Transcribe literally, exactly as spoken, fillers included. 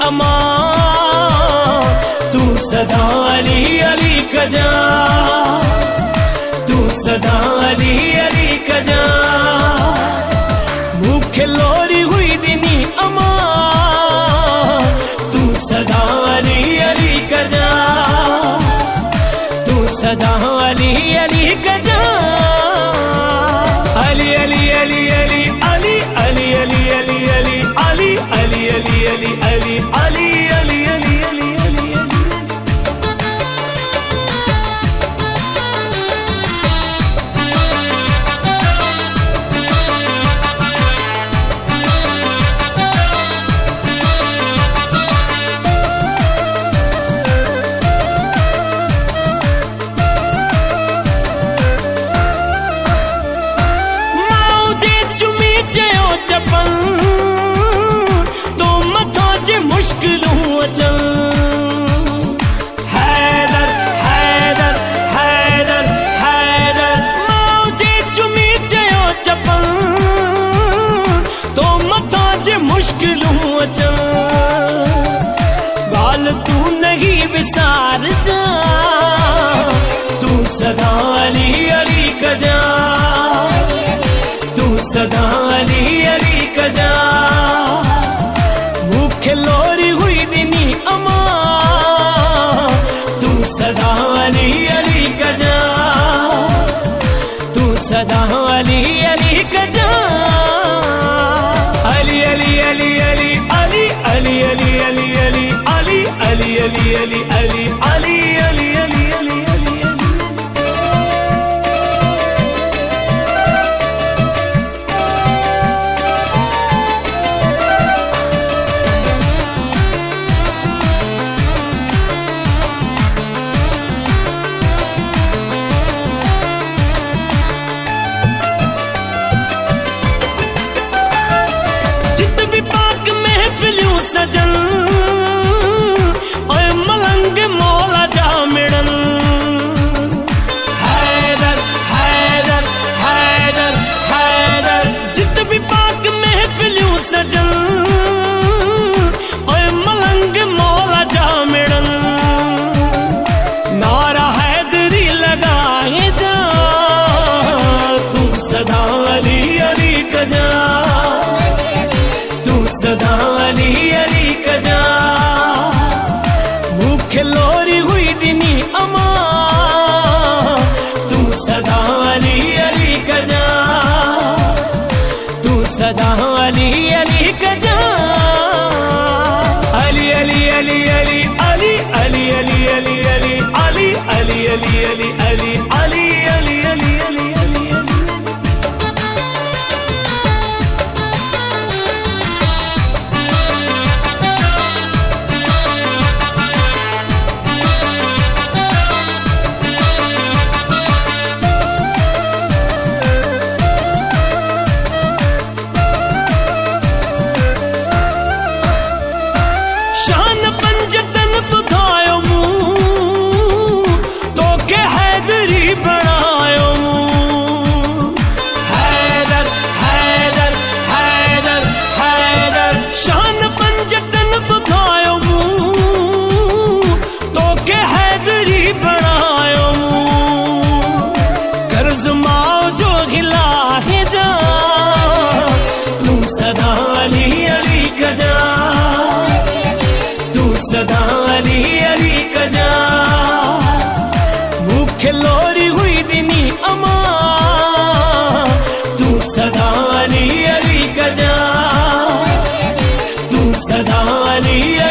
अमा, तू सदा अली अली कजा, तू सदा अली अली कजा। भूखे लोरी हुई दिनी अमा, तू सदा अली अली कजा, तू सदा अली अली कजा। अली अली अली अली अली अली अली अली अली अली अली अली अली अली अली अली अली अली अली। तो मथा जे मुश्किलूं अचन, हैदर हैदर हैदर हैदर मौजे चुमी चयो चपन, तो मथा जे मुश्किलूं अचन। गाल तू नहीं विसार जा, तू सदा अली अली कजा, तू सदा अली अली कजा। भूखे लोरी हुई दिनी अमा, तू सदा अली अली कजा, तू सदा अली अली कजा। अली अली अली अली अली अली अली अली अली अली अली अली अली अली अली अली अली अली अली। सजन और मलंग मौला जा मिड़न, हैदर हैदर हैदर हैदर। जित भी पाक महफिलूं सजन और मलंग मौला जा मिड़न। नारा हैदरी लगाए जा, तू सदा अली अली कजा, तू सदा अली अली कजा। भूखे लोरी हुई दिनी अमा, तू सदा अली अली कजा, तू सदा अली अली कजा। अली अली अली अली अली अली अली अली अली अली अली अली अली अली अली अली अली अली अली। शान पंजतन बुधायो मूं, तो के हैदरी बनायो मूं। हैदर हैदर हैदर हैदर शान पंजतन बुधायो मूं, तो के हैदरी बनायो मूं। कर्ज माओ जो हिला है जा, तू सदा अली अली कजा, सदा अली अली कजा। भूखे लोरी हुई दिनी अमा, तू सदा अली अली कजा, तू सदा अली